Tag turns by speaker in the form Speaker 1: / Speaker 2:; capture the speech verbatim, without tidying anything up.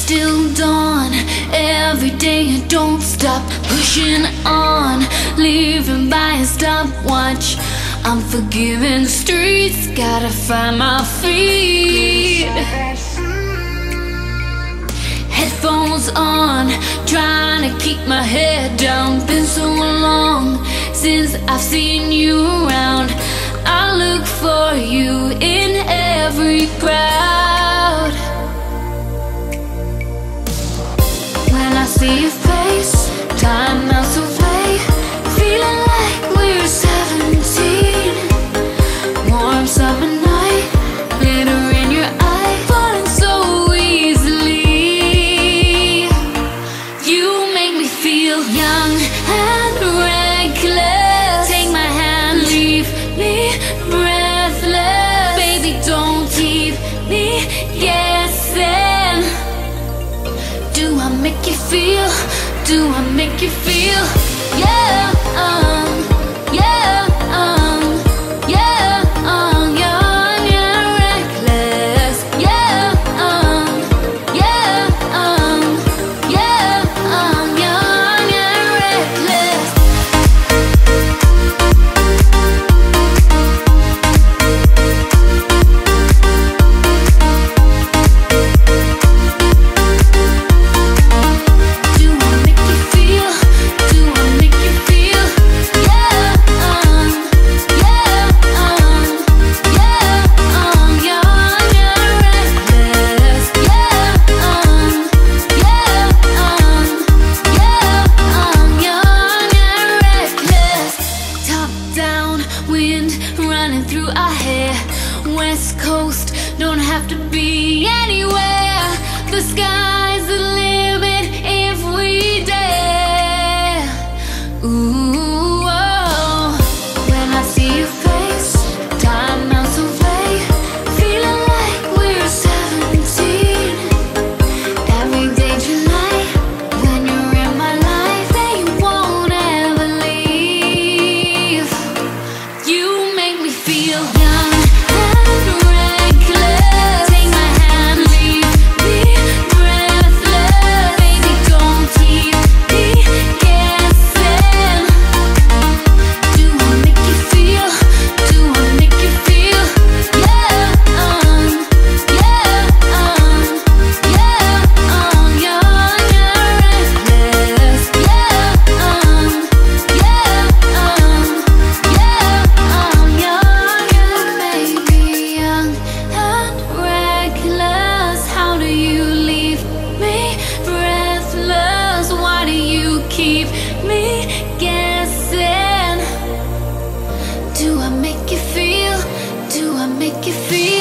Speaker 1: till dawn. Every day I don't stop pushing on, living by a stopwatch. I'm forgiving the streets, gotta find my feet. Headphones on, trying to keep my head down. Been so long since I've seen you around. I look for you in every crowd. When I see your face, time melts away, feeling like we're seventeen. Warm summer night, glitter in your eye, falling so easily. You make me feel young and reckless. Take my hand, leave me breathless. Baby, don't keep me guessing. Do I make you feel? Do I make you feel? Yeah, um, yeah, um, yeah, um, young and reckless. Yeah, um, yeah, um, yeah, um, young and reckless. Running through our hair, West Coast, don't have to be anywhere. The sky's the limit if we dare. Ooh, oh. When I see your face, time melts away, feeling like we're seventeen. Every day July, when you're in my life, and you won't ever leave. You make me feel young and reckless. Take my hand, leave me breathless. Baby, don't keep me guessing. Do I make you feel? Do I make you feel? Yeah, um, yeah, um, yeah, um, young and reckless. Yeah, um, yeah, um, yeah, um, young and maybe young and reckless. How do you leave me breathless? Why do you keep me guessing? Do I make you feel? Do I make you feel?